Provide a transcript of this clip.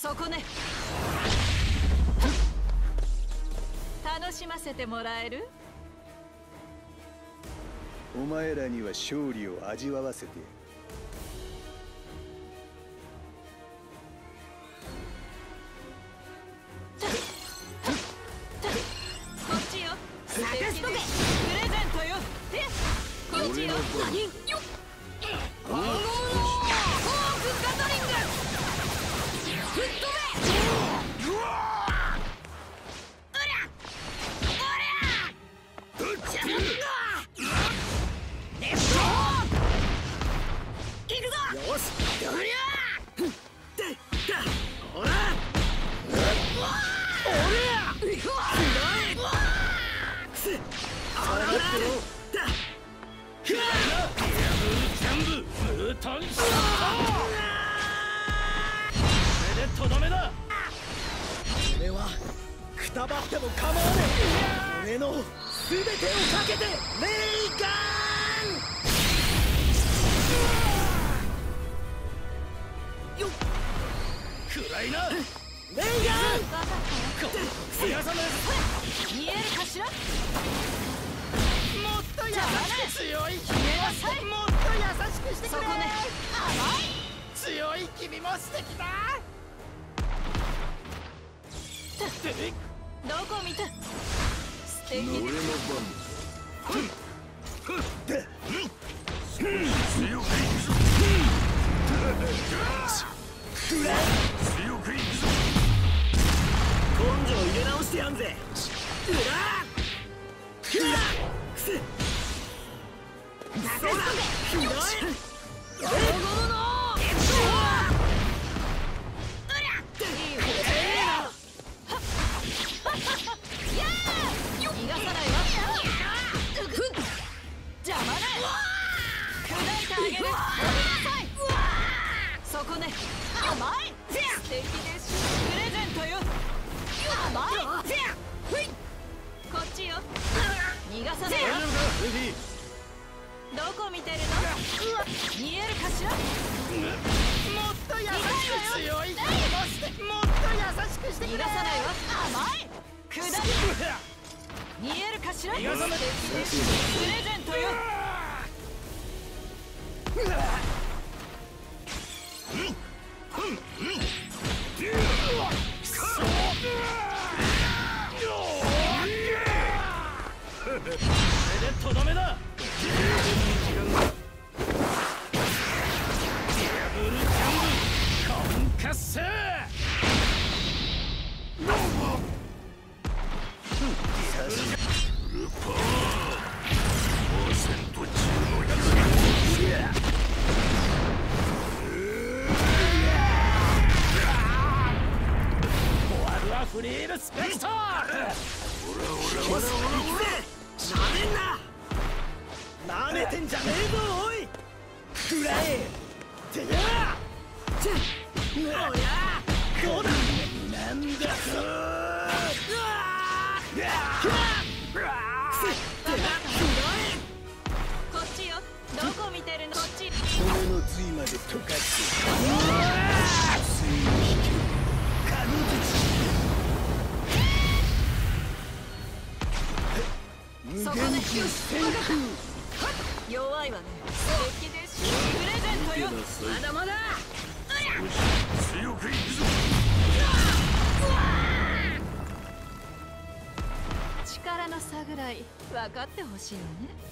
そこね。楽しませてもらえる？ お前らには勝利を味わわせて。 こっちよ。素敵です。プレゼントよ。こっちよ。何？よっ。フォークガトリング。吹っ飛べ。 俺はくたばっても構わねえ。俺の全てをかけてレイガン。よっ、暗いな。レイガン。 見えるかしら？ もっと優しく強い君ももっと優しくしてくれ。 そこね。甘い。 強い君も素敵だ。 どこ見た？素敵です。 俺の強くいくぞ。根性入れ直してやんぜ。 そこね。甘い。素敵です。プレゼントよ。甘い。こっちよ。逃がさないよ。どこ見てるの？見えるかしら？ もっと優しく強い。もっと優しくしてくれ。 逃がさないわ。甘い。下り。見えるかしら？素敵です。プレゼントよ。 とどめだ。フリールスペクトー。なめてんじゃねえぞおい。食らえてやおやどうだ。なんだこっちよ。どこ見てるの？こっち。 骨の髄まで溶かしてそこね。弱いわね。素敵です。プレゼントよ。まだまだ。 強くいくぞ。 力の差ぐらい分かってほしいわね。